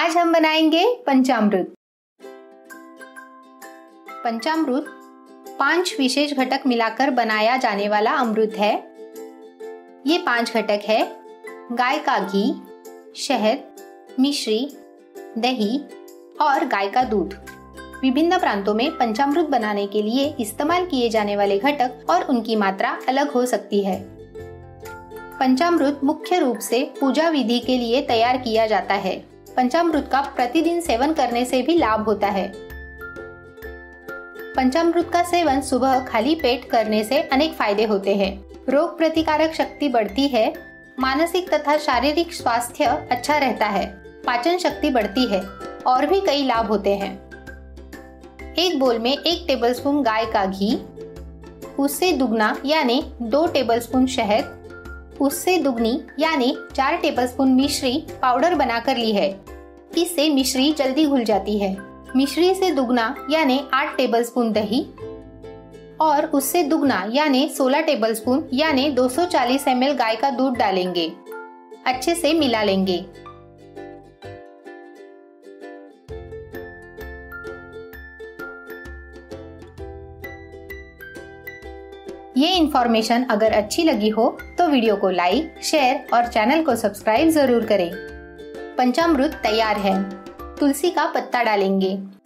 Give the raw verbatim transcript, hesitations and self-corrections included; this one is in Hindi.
आज हम बनाएंगे पंचामृत। पंचामृत पांच विशेष घटक मिलाकर बनाया जाने वाला अमृत है। ये पांच घटक है गाय का घी, शहद, मिश्री, दही और गाय का दूध। विभिन्न प्रांतों में पंचामृत बनाने के लिए इस्तेमाल किए जाने वाले घटक और उनकी मात्रा अलग हो सकती है। पंचामृत मुख्य रूप से पूजा विधि के लिए तैयार किया जाता है। पंचामृत का प्रतिदिन सेवन करने से भी लाभ होता है। पंचामृत का सेवन सुबह खाली पेट करने से अनेक फायदे होते हैं। रोग प्रतिकारक शक्ति बढ़ती है, मानसिक तथा शारीरिक स्वास्थ्य अच्छा रहता है, पाचन शक्ति बढ़ती है और भी कई लाभ होते हैं। एक बोल में एक टेबलस्पून गाय का घी, उससे दुगना यानी दो टेबलस्पून शहद, उससे दुगनी यानी चार टेबलस्पून मिश्री पाउडर बनाकर ली है। इससे मिश्री जल्दी घुल जाती है। मिश्री से दुगना यानी आठ टेबलस्पून दही और उससे दुगना यानी सोलह टेबलस्पून यानी दो सौ चालीस एम एल गाय का दूध डालेंगे। अच्छे से मिला लेंगे। ये इन्फॉर्मेशन अगर अच्छी लगी हो तो वीडियो को लाइक, शेयर और चैनल को सब्सक्राइब जरूर करें। पंचामृत तैयार है। तुलसी का पत्ता डालेंगे।